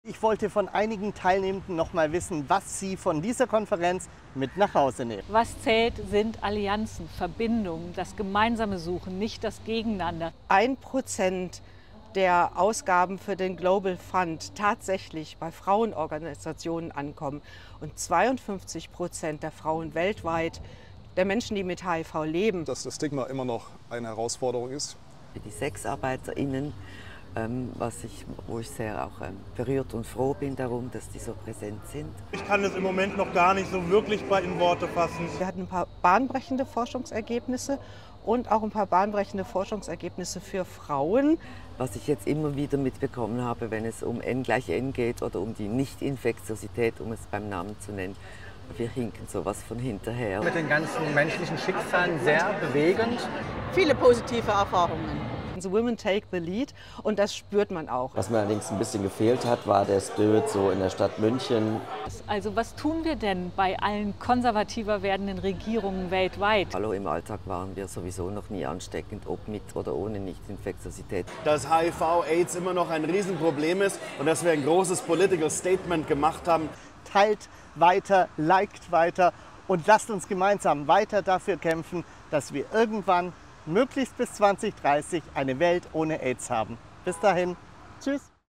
Ich wollte von einigen Teilnehmenden noch mal wissen, was sie von dieser Konferenz mit nach Hause nehmen. Was zählt, sind Allianzen, Verbindungen, das gemeinsame Suchen, nicht das Gegeneinander. 1% der Ausgaben für den Global Fund tatsächlich bei Frauenorganisationen ankommen und 52% der Frauen weltweit, der Menschen, die mit HIV leben. Dass das Stigma immer noch eine Herausforderung ist. Für die SexarbeiterInnen, wo ich sehr auch berührt und froh bin darum, dass die so präsent sind. Ich kann es im Moment noch gar nicht so wirklich in Worte fassen. Wir hatten ein paar bahnbrechende Forschungsergebnisse und auch ein paar bahnbrechende Forschungsergebnisse für Frauen. Was ich jetzt immer wieder mitbekommen habe, wenn es um N = N geht oder um die Nicht-Infektiosität, um es beim Namen zu nennen, wir hinken sowas von hinterher. Mit den ganzen menschlichen Schicksalen sehr bewegend. Viele positive Erfahrungen. Also Women take the lead und das spürt man auch. Was mir allerdings ein bisschen gefehlt hat, war der Spirit so in der Stadt München. Also was tun wir denn bei allen konservativer werdenden Regierungen weltweit? Hallo, im Alltag waren wir sowieso noch nie ansteckend, ob mit oder ohne Nicht-Infektiosität. Dass HIV/AIDS immer noch ein Riesenproblem ist und dass wir ein großes Political Statement gemacht haben. Teilt weiter, liked weiter und lasst uns gemeinsam weiter dafür kämpfen, dass wir irgendwann möglichst bis 2030 eine Welt ohne AIDS haben. Bis dahin, tschüss!